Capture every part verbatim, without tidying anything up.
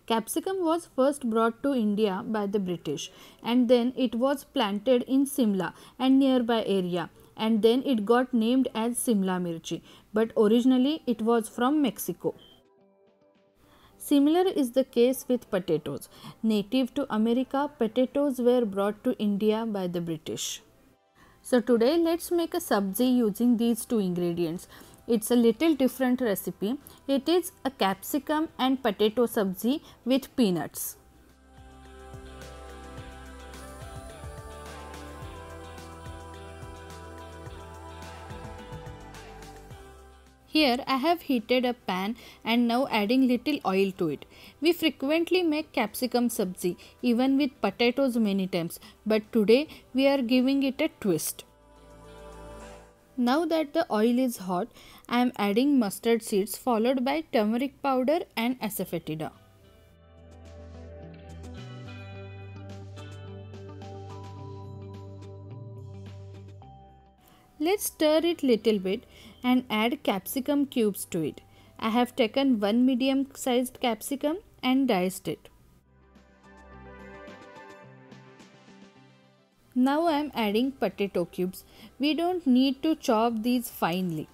Capsicum was first brought to India by the British, and then it was planted in Simla and nearby area, and then it got named as Simla Mirchi, but originally it was from Mexico. Similar is the case with potatoes. Native to America, potatoes were brought to India by the British. So today let's make a sabzi using these two ingredients. It's a little different recipe. It is a capsicum and potato sabzi with peanuts. Here I have heated a pan and now adding little oil to it. We frequently make capsicum sabzi even with potatoes many times, but today we are giving it a twist. Now that the oil is hot, I am adding mustard seeds followed by turmeric powder and asafoetida. Let's stir it little bit and add capsicum cubes to it. I have taken one medium sized capsicum and diced it. Now I am adding potato cubes. We don't need to chop these finely.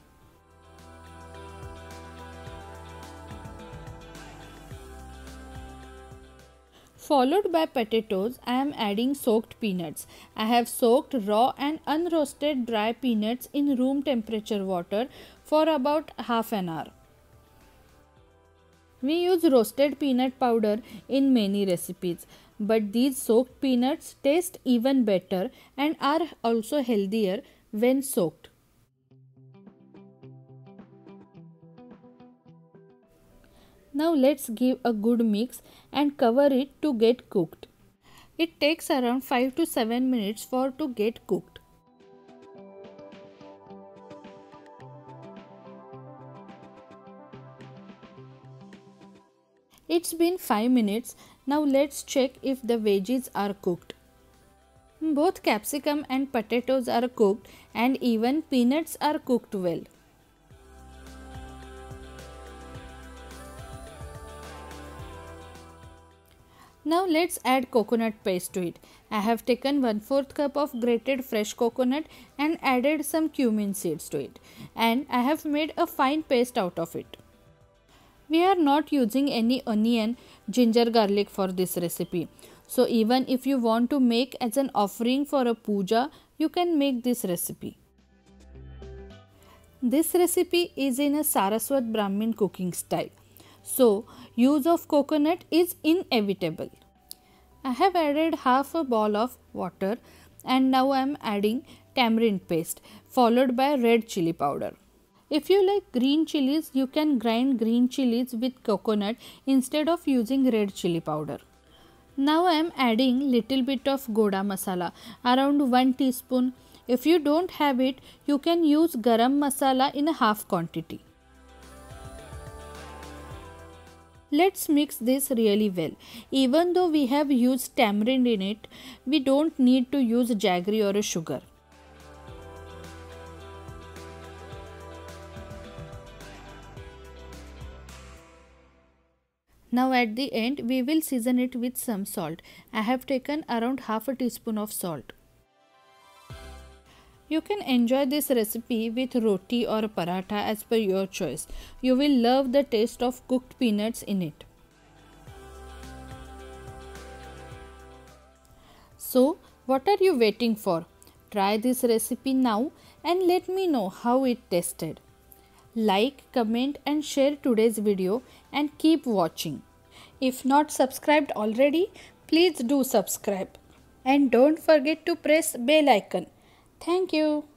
Followed by potatoes, I am adding soaked peanuts. I have soaked raw and unroasted dry peanuts in room temperature water for about half an hour. We use roasted peanut powder in many recipes, but these soaked peanuts taste even better and are also healthier when soaked. Now let's give a good mix and cover it to get cooked. It takes around five to seven minutes for to get cooked. It's been five minutes. Now let's check if the veggies are cooked. Both capsicum and potatoes are cooked and even peanuts are cooked well. Now let's add coconut paste to it. I have taken one fourth cup of grated fresh coconut and added some cumin seeds to it, and I have made a fine paste out of it. We are not using any onion, ginger, garlic for this recipe. So even if you want to make as an offering for a puja, you can make this recipe. This recipe is in a Saraswat Brahmin cooking style. So use of coconut is inevitable. I have added half a bowl of water and now I am adding tamarind paste followed by red chili powder. If you like green chilies, you can grind green chilies with coconut instead of using red chili powder. Now I am adding little bit of goda masala, around one teaspoon. If you don't have it, you can use garam masala in a half quantity. Let's mix this really well. Even though we have used tamarind in it, we don't need to use jaggery or a sugar. Now at the end, we will season it with some salt. I have taken around half a teaspoon of salt. You can enjoy this recipe with roti or paratha as per your choice. You will love the taste of cooked peanuts in it. So, what are you waiting for? Try this recipe now and let me know how it tasted. Like, comment and share today's video and keep watching. If not subscribed already, please do subscribe. And don't forget to press bell icon. Thank you.